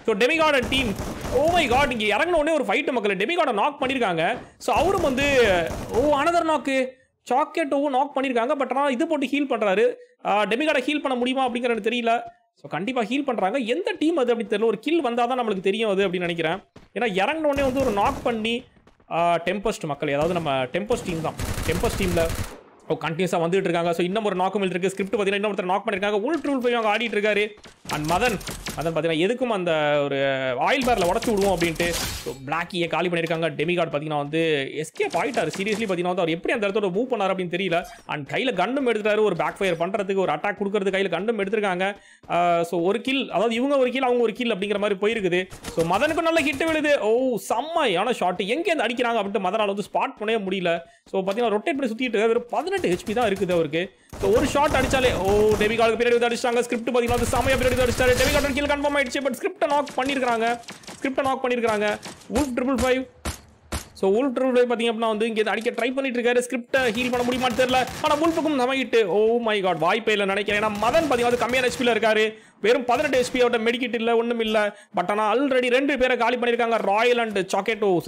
So டெமிகார்டன் team oh my god இங்கே இறங்கின உடனே ஒரு ஃபைட்டு மக்களை டெமிகார்டன் நாக் பண்ணியிருக்காங்க. ஸோ அவரும் வந்து அனதர் நாக்கு சாக்கெட்டோவும் நாக் பண்ணியிருக்காங்க. பட் ஆனால் இது போட்டு ஹீல் பண்ணுறாரு. டெமிகார்டை ஹீல் பண்ண முடியுமா அப்படிங்கிறது தெரியல. ஸோ கண்டிப்பாக ஹீல் பண்ணுறாங்க. எந்த டீம் அது அப்படின்னு தெரியல. ஒரு கில் வந்தால் தான் நம்மளுக்கு தெரியும் அது அப்படின்னு நினைக்கிறேன். ஏன்னா இறங்கின உடனே வந்து ஒரு நாக் பண்ணி டெம்பஸ்ட் மக்கள், அதாவது நம்ம டெம்பஸ்ட் டீம் தான். டெம்பஸ்ட் டீமில் கண்டினியூஸாக வந்துட்டு இருக்காங்க. ஸோ இன்னும் ஒரு நாக்கும் இருக்கு. ஸ்கிரிப்ட் பார்த்தீங்கன்னா இன்னொருத்தர் நாக் பண்ணியிருக்காங்க. உல்ஃப் அவங்க ஆடிட்டு இருக்காரு. அண்ட் மதன் பார்த்தீங்கன்னா எதுக்கும் அந்த ஒரு ஆயில் பேரில் உடச்சி விடுவோம் அப்படின்ட்டு ஸோ பிளாக்கியை காலி பண்ணியிருக்காங்க. டெமிகார்ட் பார்த்தீங்கன்னா வந்து எஸ்கேப் ஆகிட்டார். சீரியஸ்லி பார்த்தீங்கன்னா வந்து அவர் எப்படி அந்த இடத்தோட மூவ் பண்ணார் அப்படின்னு தெரியல. அண்ட் கையில் கண்ணும் எடுத்துட்டாரு. ஒரு பேக் ஃபயர் பண்ணுறதுக்கு, ஒரு அட்டாக் கொடுக்கறது கையில் கண்ணும் எடுத்திருக்காங்க. ஸோ ஒரு கில், அதாவது இவங்க ஒரு கில் அவங்க ஒரு கில் அப்படிங்கிற மாதிரி போயிருக்குது. ஸோ மதனுக்கு நல்ல ஹிட் விழுது. செம்மையான ஷாட். எங்கேருந்து அடிக்கிறாங்க அப்படின்ட்டு மதனால் வந்து ஸ்பாட் பண்ணவே முடியல. ஸோ பார்த்தீங்கன்னா ரொட்டேட் பண்ணி சுற்றிட்டு இருக்காரு. வெறும் 18 HP தான் இருக்குது அவருக்கு. ஸோ ஒரு ஷாட் அடிச்சாலே டெமிகார்டுக்கு பின்னாடி வந்து அடிச்சாங்க. ஸ்கிரிப்ட் பார்த்தீங்கன்னா வந்து செம்மையா பின்னாடி அடிச்சாரு. டெமிகார்டு கில் கன்ஃபார்ம் ஆயிடுச்சு. பட் ஸ்கிரிப்டை நாக் பண்ணியிருக்காங்க. உல்ஃப் 555. ஸோ உல்ஃப் 555 பார்த்தீங்க அப்படின்னா வந்து இங்கே அடிக்க ட்ரை பண்ணிட்டு இருக்காரு. ஸ்கிரிப்டை ஹீல் பண்ண முடியுமான்னு தெரியல. ஆனால் உல்ஃபுக்கும் சமைக்கிட்டு மை காட் வாய்ப்பே இல்லை நினைக்கிறேன். ஏன்னா மதன் பார்த்தீங்கன்னா கம்மியான ஹெச்பியில் இருக்காரு. வெறும் 18 HP அவட்ட மெடிக்கிட் இல்லை, ஒன்றும் இல்லை. பட் ஆனால் ஆல்ரெடி 2 பேரை காலி பண்ணியிருக்காங்க. ராயல் அண்ட் சாக்கெட்டோஸ்.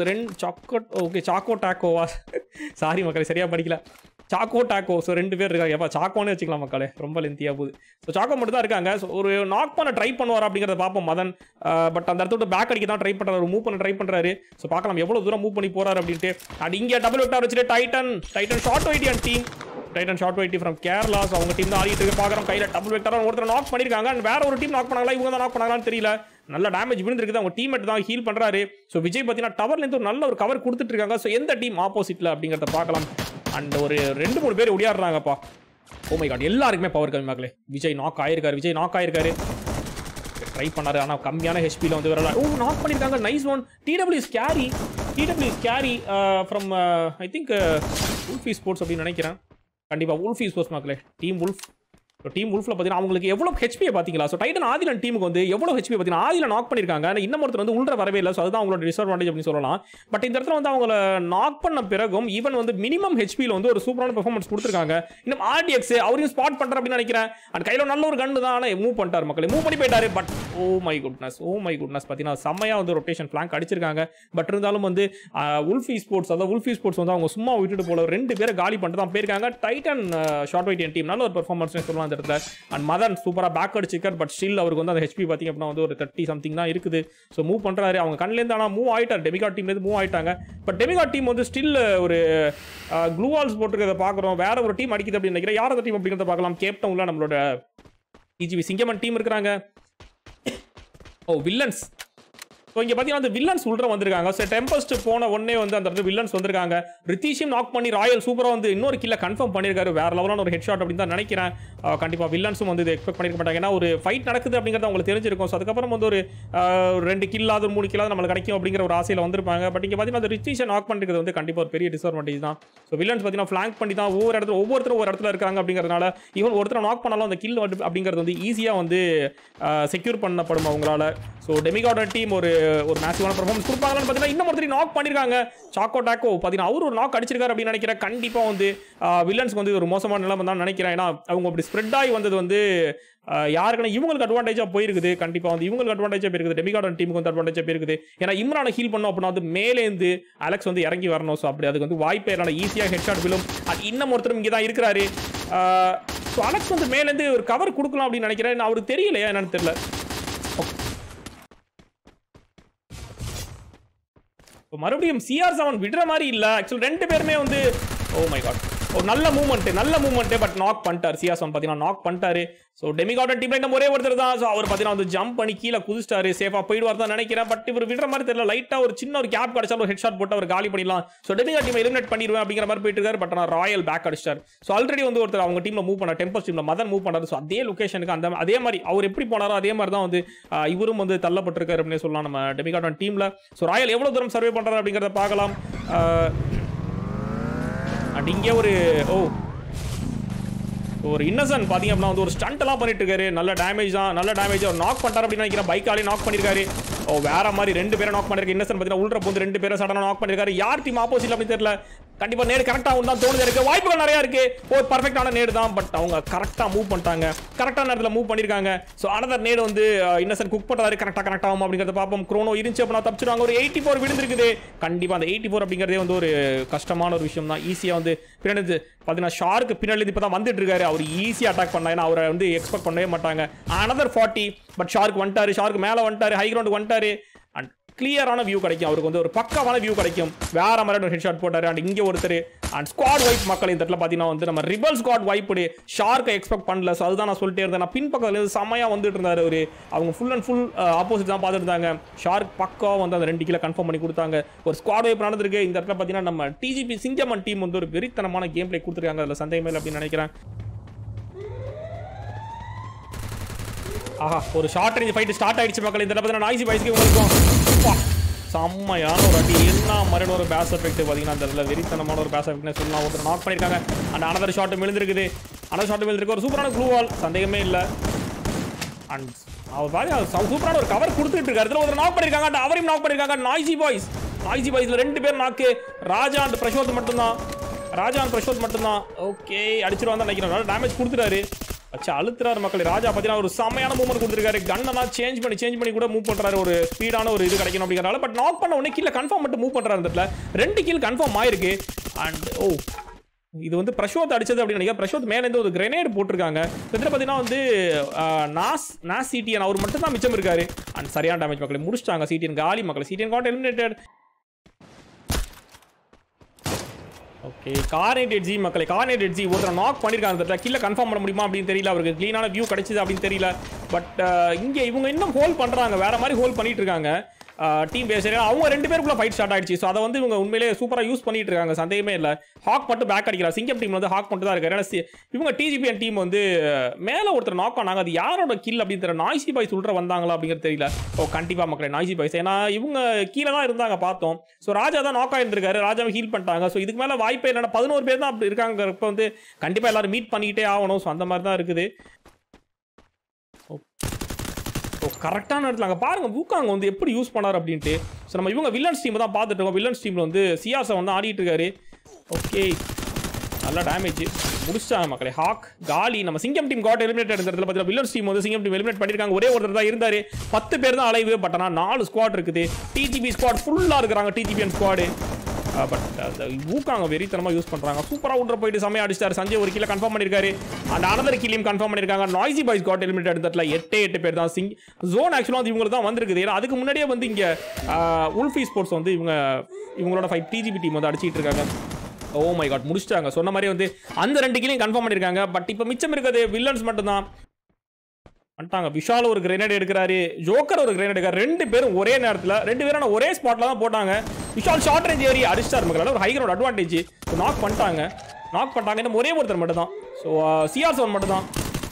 சாக்கோ டாக்கோவா சாரி மக்களே சரியாக படிக்கல. சாக்கோ டாக்கோ. ஸோ 2 பேர் இருக்காங்க. எப்போ சாக்கோன்னு வச்சுக்கலாம் மக்களே, ரொம்ப லென்த்தியாக போகுது. ஸோ சாக்கோ மட்டும் தான் இருக்காங்க. ஸோ ஒரு நாக் பண்ண ட்ரை பண்ணுவார் அப்படிங்கிறத பார்ப்போம் மதன். பட் அந்த இடத்துல பேக் அடிக்க தான் ட்ரை பண்ணுறாரு, மூவ் பண்ண ட்ரை பண்ணுறாரு. ஸோ பார்க்கலாம் எவ்வளோ தூரம் மூவ் பண்ணி போறாரு அப்படின்ட்டு. அண்ட் இங்கே டபுள் வெக்டார் வச்சுட்டு டைட்டன் ஷார்ட் வைட்டி அண்ட் டீம் டைட்டன் ஷார்ட் வைட்டி ஃப்ரம் கேரளா. ஸோ அவங்க டீம் தான் ஆடிட்டு இருக்கு பார்க்குறோம். கையில் டபுள் வெக்டார் ஒருத்தர் நாக் பண்ணியிருக்காங்க. அண்ட் வேற ஒரு டீம் நாக் பண்ணாங்களா, இவங்க தான் நாக் பண்ணாங்களான்னு தெரியல. நல்ல டேமேஜ் விழுந்திருக்குது. அவங்க டீம்மேட் தான் ஹீல் பண்ணுறாரு. ஸோ விஜய் பார்த்தீங்கன்னா டவர்லேருந்து ஒரு நல்ல ஒரு கவர் கொடுத்துட்டு இருக்காங்க. ஸோ எந்த டீம் ஆப்போசிட்டில் அப்படிங்கிறத பார்க்கலாம். அண்ட் ஒரு 2-3 பேர் ஒடியாடுறாங்கப்பா. மை காட் எல்லாருக்குமே பவர் கம்மி மக்களே. விஜய் நாக் ஆயிருக்காரு. ட்ரை பண்ணாரு. ஆனால் கம்மியான ஹெச்பியில் வந்து வரல. நாக் பண்ணியிருக்காங்க. Nice one. DW is carry from I think wolf sports அப்படின்னு நினைக்கிறேன். கண்டிப்பாக உல்ஃப் ஸ்போர்ட்ஸ் மக்களே. டீம் உல்ஃபில் பார்த்தீங்கன்னா அவங்களுக்கு எவ்வளோ ஹெச்பியை பார்த்தீங்களா. ஸோ டைட்டன் ஆதிலன் டீமுக்கு வந்து எவ்வளோ ஹெச்பி பார்த்தீங்கன்னா ஆதில நாக் பண்ணியிருக்காங்க. இன்னும் ஒருத்தர் வந்து உள்ள வரவே இல்லை. ஸோ அதுதான் அவங்களோட டிஸ்அட்வான்டேஜ் அப்படின்னு சொல்லலாம். பட் இந்த இடத்துல வந்து அவங்கள நாக் பண்ண பிறகும் ஈவன் வந்து மினிமம் ஹெச்பியில் வந்து ஒரு சூப்பரான பெர்ஃபார்மன்ஸ் கொடுத்துருக்காங்க. இன்னும் RDX அவரையும் ஸ்பாட் பண்ணுற அப்படின்னு நினைக்கிறேன். அண்ட் கையில் நல்ல ஒரு கண்டு தான். ஆனால் மூவ் பண்ணிட்டார் மக்களே, மூவ் பண்ணி போயிட்டாரு. பட் மை குட்னஸ் பார்த்தீங்கன்னா செம்மையாக வந்து ரொட்டேஷன் ஃபிளாங்க் அடிச்சிருக்காங்க. பட் இருந்தாலும் வந்து உல்ஃப் ஸ்போர்ட்ஸ் வந்து அவங்க சும்மா விட்டுட்டு போல 2 பேரை காலி பண்ணிட்டு தான் போயிருக்காங்க. டைட்டன் ஷார்ட் வைட்டி டீம் நல்ல ஒரு பெர்ஃபார்மன்ஸ் சொல்லலாம். அண்ட் மதன் சூப்பரா பேக் அடிச்சிருக்கார். பட் ஸ்டில் அவருக்கு வந்து அந்த ஹெச்பி பார்த்தீங்க அப்படின்னா வந்து ஒரு 30 சம்திங் தான் இருக்குது. ஸோ மூவ் பண்ணுறாரு. அவங்க கண்ணிலேருந்து ஆனால் மூவ் ஆயிட்டார். டெமிகார்ட் டீம்லேருந்து மூவ் ஆயிட்டாங்க. பட் டெமிகார்ட் டீம் வந்து ஸ்டில் ஒரு க்ளூ வால்ஸ் போட்டுருக்கிறத பார்க்குறோம். வேற ஒரு டீம் அடிக்குது அப்படின்னு நினைக்கிறேன். யார் அந்த டீம் அப்படிங்கிறத பார்க்கலாம். கேப்டவுன்ல நம்மளோட TGV சிங்கமன் டீம் இருக்கிறாங்க. வில்லன்ஸ். ஸோ இங்கே பார்த்தீங்கன்னா அந்த வில்லன்ஸ் உள்ள வந்திருக்காங்க. ஸோ டெம்பஸ்ட் போன உடனே வந்து அந்த இடத்துல வில்லன்ஸ் வந்திருக்காங்க. ரித்தீஷும் நாக் பண்ணி ராயல் சூப்பராக வந்து இன்னொரு கில்ல கன்ஃபார்ம் பண்ணியிருக்காரு. வேற லெவலான ஒரு ஹெட் ஷாட் அப்படின்னு தான் நினைக்கிறேன். கண்டிப்பாக வில்லன்ஸும் வந்து இது எக்ஸ்பெக்ட் பண்ணிருக்க மாட்டாங்க. ஏன்னா ஒரு ஃபைட் நடக்குது அப்படிங்கிறது அவங்களுக்கு தெரிஞ்சிருக்கும். ஸோ அதுக்கப்புறம் வந்து ஒரு 2 கில்லாவது 3 கில்லாவது நம்மளுக்கு கிடைக்கும் அப்படிங்கிற ஒரு ஆசையில் வந்திருப்பாங்க. பட் இங்கே பார்த்தீங்கன்னா அந்த ரித்தீஷை நாக் பண்ணிருக்கிறது வந்து கண்டிப்பாக ஒரு பெரிய டிஸ்அட்வான்டேஜ் தான். ஸோ வில்லன்ஸ் பார்த்தீங்கன்னா ஃபிளாங்க் பண்ணி தான் ஒவ்வொருத்தரும் ஒரு இடத்துல இருக்காங்க அப்படிங்கிறதுனால ஈவன் ஒருத்தர் நாக் பண்ணாலும் அந்த கில் அப்படிங்கிறது வந்து ஈஸியாக வந்து செக்யூர் பண்ணப்படும் அவங்களால. ஸோ டெமிகார்டன் டீம் ஒரு மேசிவான பெர்ஃபார்மன்ஸ் கொடுப்பாங்கன்னு பார்த்தீங்கன்னா இன்னும் ஒருத்தர் நாக் பண்ணியிருக்காங்க. சாக்கோ டாக்கோ பார்த்தீங்கன்னா அவர் ஒரு நாக் அடிச்சிருக்காரு அப்படின்னு நினைக்கிறேன். கண்டிப்பாக வந்து வில்லன்ஸ்க்கு வந்து ஒரு மோசமான நிலைமை தான் நினைக்கிறேன். ஏன்னா அவங்க அப்படி ஸ்ப்ரெட் ஆகி வந்தது வந்து யாருக்குன்னா இவங்களுக்கு அட்வான்டேஜாக போயிருக்குது. கண்டிப்பாக வந்து இவங்களுக்கு அட்வான்டேஜாக போயிருக்குது. டெமிகார்டன் டீமுக்கு வந்து அட்வான்டேஜாக போயிருக்குது. ஏன்னா இம்ரானை ஹீல் பண்ணோம் அப்படின்னா வந்து மேலேருந்து அலெக்ஸ் வந்து இறங்கி வரணும். ஸோ அப்படி அதுக்கு வந்து வாய்ப்பே இல்லை. ஈஸியாக ஹெட்ஷாட் விழும். இன்னும் ஒருத்தரும் இங்கே தான் இருக்கிறாரு. ஸோ அலெக்ஸ் வந்து மேலேருந்து ஒரு கவர் கொடுக்கலாம் அப்படின்னு நினைக்கிறேன். அவருக்கு தெரியலையா என்னன்னு தெரியல. மறுபடியும் CR7 விடுற மாதிரி இல்ல. ஆக்சுவலி 2 பேருமே வந்து மை காட் நல்ல மூவ்மெண்ட் பட் நாக் பண்ணிட்டார். CR7 பார்த்தீங்கன்னா நாக் பண்ணிட்டாரு. ஸோ டெமிகார்டன் டீம்ல இன்னும் ஒரே ஒருத்தர் தான். ஸோ அவர் பார்த்தீங்கன்னா வந்து ஜம்ப் பண்ணி கீழே குதிச்சிட்டாரு. சேஃபாக போயிடுவார் தான் நினைக்கிறேன். பட் இவர் விடுற மாதிரி தெரியல. லைட்டாக ஒரு சின்ன ஒரு கேப் கிடைச்சாலும் ஒரு ஹெட் ஷாட் போட்டு அவர் காலி பண்ணிடலாம். ஸோ டெமிகார்ட் டீம் எலிமினேட் பண்ணிடுவேன் அப்படிங்கிற மாதிரி போயிட்டு இருக்காரு. பட் ஆனால் ராயல் பேக் அடிச்சிட்டார். ஸோ ஆல்ரெடி வந்து ஒருத்தர் அவங்க டீமில் மூவ் பண்ணார். டெம்பஸ் டீமில் மதன் மூவ் பண்ணார். ஸோ அதே லொகேஷனுக்கு அதே மாதிரி அவர் எப்படி போனாரோ அதே மாதிரி தான் வந்து இவரும் வந்து தள்ளப்பட்டிருக்காரு அப்படின்னு சொல்லலாம் நம்ம டெமிகார்டன் டீமில். ஸோ ராயல் எவ்வளோ தூரம் சர்வே பண்ணுறாரு அப்படிங்கிறத பார்க்கலாம். அண்ட் இங்கே ஒரு இன்னசென்ட் பார்த்தீங்க அப்படின்னா வந்து ஒரு ஸ்டண்ட் எல்லாம் பண்ணிட்டு இருக்காரு. நல்ல டேமேஜ் ஒரு நாக் பண்ணிட்டார் அப்படின்னு நினைக்கிறேன். பைக்காலே நாக் பண்ணியிருக்காரு. வேற மாதிரி 2 பேரை நாக் பண்ணிருக்காரு. இன்னசென்ட் பார்த்தீங்கன்னா உள்ள போந்து 2 பேரை சடனாக நாக் பண்ணியிருக்காரு. யார் டீம் ஆப்போசிட் அப்படின்னு தெரியல. கண்டிப்பா நேடு கரெக்டா தான் தோணுது இருக்கு. வாய்ப்புகள் நிறைய இருக்கு. ஒரு பர்ஃபெக்ட்டான நேடு தான். பட் அவங்க கரெக்டா மூவ் பண்ணிட்டாங்க. கரெக்டான நேரத்துல மூவ் பண்ணிருக்காங்க. சோ அனதர் நேடு வந்து இன்னசென்ட் குக் பண்றாரு. கரெக்டா கனெக்ட் ஆகும் அப்படிங்கறத பாப்போம். குரோனோ இருந்துச்சு அப்படினா தப்பிச்சிடுவாங்க. ஒரு 84 விழுந்திருக்குது. கண்டிப்பா அந்த 84 அப்படிங்கறதே வந்து ஒரு கஷ்டமான ஒரு விஷயம் தான். ஈஸியா வந்து பின்னாடி பாத்தீங்கன்னா ஷார்க்கு பின்னாடி இப்பதான் வந்துட்டு இருக்காரு. அவர் ஈஸியா அட்டாக் பண்ணா. ஏன்னா அவரை வந்து எக்ஸ்பெக்ட் பண்ணவே மாட்டாங்க. அனதர் 40 பட் ஷார்க் வந்துட்டாரு. ஷார்க் மேல வந்துட்டாரு. ஹை கிரவுண்ட் வந்துட்டாரு. அண்ட் கிளியரான வியூ கிடைக்கும். அவருக்கு வந்து ஒரு பக்காவான வியூ கிடைக்கும். வேற மாதிரி ஒரு ஹெட் ஷாட் போட்டாரு. அண்ட் இங்க ஒருத்தர் அண்ட் ஸ்குவாட் வைப் மக்கள் இந்த இடத்துல பாத்தீங்கன்னா வந்து நம்ம ரிபல் ஸ்குவாட் வைப் ஷார்க்கை எக்ஸ்பெக்ட் பண்ணல. ஸோ அதுதான் நான் சொல்லிட்டே இருந்தேன். நான் பின் பக்கத்துல இருந்து செமையா வந்துட்டு இருந்தாரு அவரு. அவங்க ஃபுல் அண்ட் ஃபுல் ஆப்போசிட் தான் பார்த்துட்டு இருந்தாங்க. ஷார்க் பக்காவா வந்து அந்த 2 கிலோ கன்ஃபார்ம் பண்ணி கொடுத்தாங்க. ஒரு ஸ்குவாட் வைப் நடந்திருக்கு. இந்த இடத்துல பாத்தீங்கன்னா நம்ம டிஜிபி சிங்கமன் டீம் வந்து ஒரு வெறித்தனமான கேம் பிளே கொடுத்துருக்காங்க. அதுல சந்தேகமே இல்லை அப்படின்னு நினைக்கிறேன். ஆஹா, ஒரு ஷார்ட் ரேஞ்ச் ஃபைட் ஸ்டார்ட் ஆயிடுச்சு மக்கள். இந்த இடத்துல நாய்ஸி பாய்ஸ்க்கு உங்களுக்கும் செம்மையான ஒரு அடி. என்ன மாதிரி ஒரு பேஸ் எஃபெக்ட் பார்த்தீங்கன்னா அந்த இடத்துல வெறித்தனமான ஒரு பேஸ் எஃபெக்ட்னு சொல்லலாம். ஒருத்தர் நாக் பண்ணியிருக்காங்க. அண்ட் அனதர் ஷாட் விழுந்திருக்குது. அனதர் ஷாட் விழுந்திருக்கு. ஒரு சூப்பரான ப்ளூ வால், சந்தேகமே இல்லை. அண்ட் அவர் பாருங்க சூப்பரான ஒரு கவர் கொடுத்துட்டு இருக்காரு. இதில் ஒருத்தர் நாக் பண்ணியிருக்காங்க. அவரையும் நாக் பண்ணியிருக்காங்க. நாய்ஸி பாய்ஸ்ல 2 பேர் நாக்கு. ராஜா அண்ட் பிரசோத் மட்டும்தான். ஓகே, அடிச்சிருவாங்க தான் நினைக்கிறேன். நல்லா டேமேஜ் கொடுத்துட்டாரு. அச்சா அழுத்துறாரு மக்கள். ராஜா பார்த்தீங்கன்னா ஒரு செமையான மூவ்மெண்ட் கொடுத்துருக்காரு. கண்ணெல்லாம் சேஞ்ச் பண்ணி கூட மூவ் பண்றாரு. ஒரு ஸ்பீடான ஒரு இது கிடைக்கணும் அப்படிங்கிறனால. பட் நாக் பண்ண உடனே கீழே கன்ஃபார்ம் மட்டும் மூவ் பண்றாரு. இந்த இடத்துல 2 கில் கன்ஃபார்ம் ஆயிருக்கு. அண்ட் இது வந்து பிரசோத் அடிச்சது அப்படின்னு நினைக்கிறேன். பிரசோத் மேல இருந்து ஒரு கிரெனேட் போட்டிருக்காங்க. இதில் பார்த்தீங்கன்னா வந்து நாஸ் சிடிஎன் அவர் மட்டும் தான் மிச்சம் இருக்காரு. அண்ட் சரியான டேமேஜ் மக்களை முடிச்சிட்டாங்க. சிடிஎன் காலி மக்களை. CDN got eliminated. ஓகே, கார்னேட் ஜி மக்களை. கார்னேட் ஜி ஒருத்தர் நாக் பண்ணியிருக்காங்க. கீழே கன்ஃபார்ம் பண்ண முடியுமா அப்படின்னு தெரியல. அவருக்கு க்ளீனான வியூ கிடைச்சது அப்படின்னு தெரியல. பட் இங்கே இவங்க இன்னும் ஹோல்ட் பண்ணுறாங்க. வேற மாதிரி ஹோல்ட் பண்ணிட்டு இருக்காங்க டீம் பேஸ். அவங்க 2 பேருக்குள்ள ஃபைட் ஸ்டார்ட் ஆயிடுச்சு. ஸோ அதை வந்து இவங்க உண்மையிலேயே சூப்பராக யூஸ் பண்ணிட்டு இருக்காங்க. சந்தேகமே இல்லை. ஹாக் மட்டும் பேக் அடிக்கிறார். சிங்கம் டீம் வந்து ஹாக் மட்டும் தான் இருக்காரு. ஏன்னா இவங்க டிஜிபிஎன் டீம் வந்து மேலே ஒருத்தர் நாக் பண்ணாங்க. அது யாரோட கில் அப்படின்னு தெரியல. நாய்ஸி பாய்ஸ் உள்ள வந்தாங்களா அப்படிங்கிறது தெரியல. கண்டிப்பாக மக்களே நாய்ஸி பாய்ஸ். ஏன்னா இவங்க கீழே தான் இருந்தாங்க பார்த்தோம். ஸோ ராஜா தான் நாக் ஆயிருந்திருக்காரு. ராஜாவை ஹீல் பண்ணிட்டாங்க. ஸோ இதுக்கு மேலே வாய்ப்பே இல்லைன்னா 11 பேர் தான் அப்படி இருக்காங்க. இப்போ வந்து கண்டிப்பாக எல்லாரும் மீட் பண்ணிக்கிட்டே ஆகணும். ஸோ அந்த மாதிரி தான் இருக்குது. கரெக்டான இடத்துல அங்கே பாருங்க பூக்காங்க வந்து எப்படி யூஸ் பண்ணார் அப்படின்ட்டு. ஸோ நம்ம இவங்க வில்லன்ஸ் டீம் தான் பார்த்துட்டு இருக்கோம். வில்லன்ஸ் டீமில் வந்து சிஆர்ஸை வந்து ஆடிட்டு இருக்காரு. ஓகே, நல்லா டேமேஜ் முடிச்சாங்க மக்களே. ஹாக் காலி நம்ம சிங்கம் டீம் காட் எலிமினேட் இடத்துல பார்த்தீங்கன்னா வில்லன்ஸ் டீம் வந்து சிங்கம் டீம் எலிமினேட் பண்ணியிருக்காங்க. ஒரே ஒருத்தர் தான் இருந்தார். 10 பேர் தான் அலைவு. பட் ஆனால் 4 ஸ்குவாட் இருக்குது. டிஜிபி ஸ்குவாட் ஃபுல்லாக இருக்கிறாங்க. டிஜிபிஎன் ஸ்குவாடு. பட் அந்த ஊக்காங்க வெறித்தனமாக யூஸ் பண்ணுறாங்க. சூப்பராக உள்ள போயிட்டு செம்மையாக அடிச்சிட்டாரு. சஞ்சய் ஒரு கிலோ கன்ஃபார்ம் பண்ணியிருக்காரு. அண்ட் அனதர் கில்லையும் கன்ஃபார்ம் பண்ணியிருக்காங்க. நாய்ஸி பாய்ஸ் காட் எலிமினேட் இடத்துல 8 பேர் தான். ஜோன் ஆக்சுவலாக வந்து இவங்களுக்கு தான் வந்திருக்குது. ஏன்னா அதுக்கு முன்னாடியே வந்து இங்கே உல்ஃபி ஸ்போர்ட்ஸ் வந்து இவங்களோட 5 டிஜிபி டீம் வந்து அடிச்சிட்டு இருக்காங்க. ஓ மை காட், முடிச்சிட்டாங்க. சொன்ன மாதிரி வந்து அந்த 2 கில்லையும் கன்ஃபார்ம் பண்ணியிருக்காங்க. பட் இப்போ மிச்சம் இருக்கிறது வில்லன்ஸ் மட்டும்தான். வந்துட்டாங்க. விஷால் ஒரு கிரேனேட் எடுக்கிறாரு. ஜோக்கர் ஒரு கிரேனேட் எடுக்கிறார். 2 பேரும் ஒரே நேரத்தில் 2 பேரும் ஒரே ஸ்பாட்ல தான் போட்டாங்க. விஷால் ஷார்ட் ரேஞ்ச் ஏறி அடிச்சிட்டார் மக்களால். ஒரு ஹை கிரவுண்ட் அட்வான்டேஜ். நாக் பண்ணிட்டாங்க. இன்னும் ஒரே ஒருத்தர் மட்டும் தான். ஸோ CR7 மட்டும் தான்.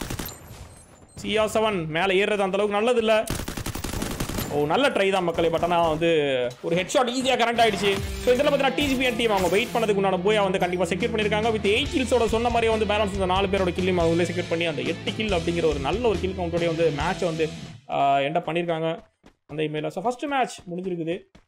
CR7 மேலே ஏறுறது அந்த அளவுக்கு நல்லது இல்லை. நல்ல ட்ரை தான் மக்களே. பட் ஆனால் வந்து ஒரு ஹெட் ஷாட் ஈஸியாக கனெக்ட் ஆயிடுச்சு. ஸோ இதில் பார்த்தீங்கன்னா டிஜிபிஎன் டீம் அவங்க வெயிட் பண்ணதுக்கு உண்டான போய் வந்து கண்டிப்பாக செக்யூர் பண்ணியிருக்காங்க. வித் 8 கில்ஸோட சொன்ன மாதிரியே வந்து பேலன்ஸ் இந்த 4 பேரோட கில்லையும் அவங்களே செக்யூர் பண்ணி அந்த 8 கில் அப்படிங்கிற ஒரு நல்ல ஒரு கில் கவுண்டோடய வந்து மேட்சை வந்து எண்டப் பண்ணியிருக்காங்க அந்த இமெயிலில். So first match முடிஞ்சிருக்குது.